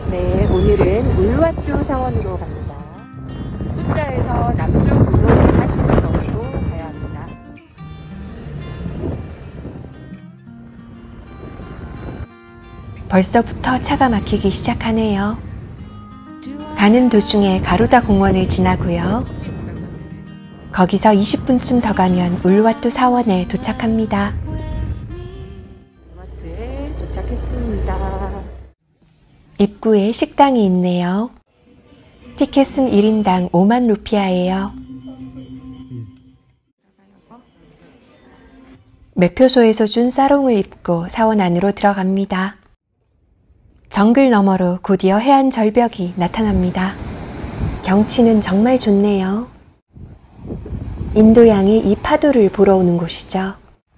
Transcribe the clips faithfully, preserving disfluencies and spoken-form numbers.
네, 오늘은 울루와뚜 사원으로 갑니다. 쿠다에서 남쪽으로 사십 분 정도 가야 합니다. 벌써부터 차가 막히기 시작하네요. 가는 도중에 가루다 공원을 지나고요. 거기서 이십 분쯤 더 가면 울루와뚜 사원에 도착합니다. 울루와뚜에 도착했습니다. 입구에 식당이 있네요. 티켓은 일 인당 오만 루피아예요. 매표소에서 준 사롱을 입고 사원 안으로 들어갑니다. 정글 너머로 곧이어 해안 절벽이 나타납니다. 경치는 정말 좋네요. 인도양이 이 파도를 보러 오는 곳이죠.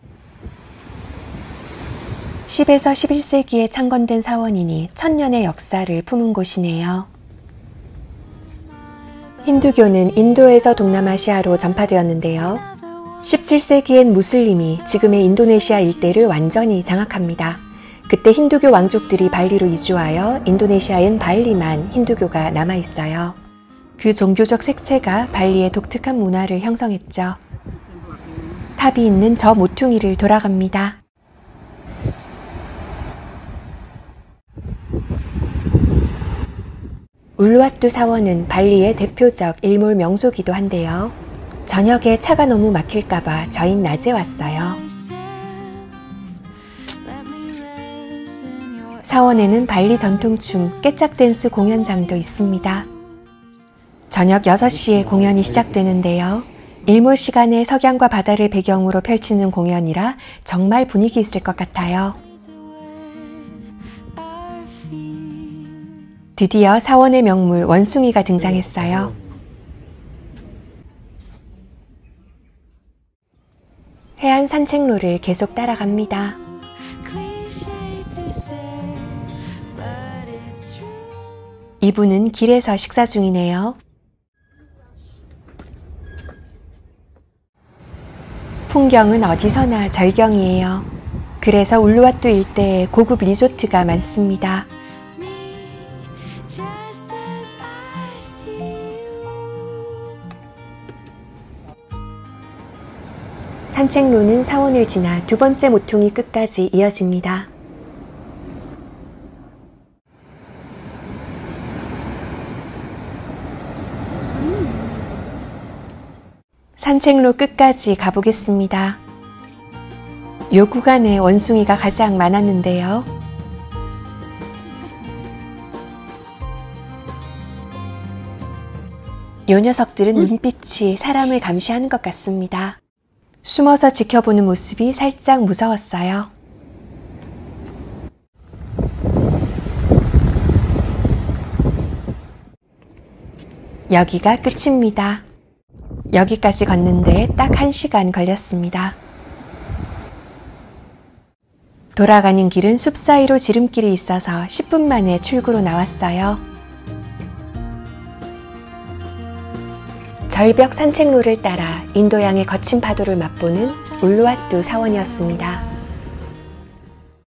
십에서 십일 세기에 창건된 사원이니 천년의 역사를 품은 곳이네요. 힌두교는 인도에서 동남아시아로 전파되었는데요. 십칠 세기엔 무슬림이 지금의 인도네시아 일대를 완전히 장악합니다. 그때 힌두교 왕족들이 발리로 이주하여 인도네시아엔 발리만 힌두교가 남아있어요. 그 종교적 색채가 발리의 독특한 문화를 형성했죠. 탑이 있는 저 모퉁이를 돌아갑니다. 울루와뚜 사원은 발리의 대표적 일몰 명소이기도 한데요. 저녁에 차가 너무 막힐까봐 저흰 낮에 왔어요. 사원에는 발리 전통춤 깨짝 댄스 공연장도 있습니다. 저녁 여섯 시에 공연이 시작되는데요. 일몰 시간에 석양과 바다를 배경으로 펼치는 공연이라 정말 분위기 있을 것 같아요. 드디어 사원의 명물 원숭이가 등장했어요. 해안 산책로를 계속 따라갑니다. 이분은 길에서 식사 중이네요. 풍경은 어디서나 절경이에요. 그래서 울루와뚜 일대에 고급 리조트가 많습니다. 산책로는 사원을 지나 두 번째 모퉁이 끝까지 이어집니다. 산책로 끝까지 가보겠습니다. 요 구간에 원숭이가 가장 많았는데요. 요 녀석들은 눈빛이 사람을 감시하는 것 같습니다. 숨어서 지켜보는 모습이 살짝 무서웠어요. 여기가 끝입니다. 여기까지 걷는데 딱 한 시간 걸렸습니다. 돌아가는 길은 숲 사이로 지름길이 있어서 십 분 만에 출구로 나왔어요. 절벽 산책로를 따라 인도양의 거친 파도를 맛보는 울루와뚜 사원이었습니다.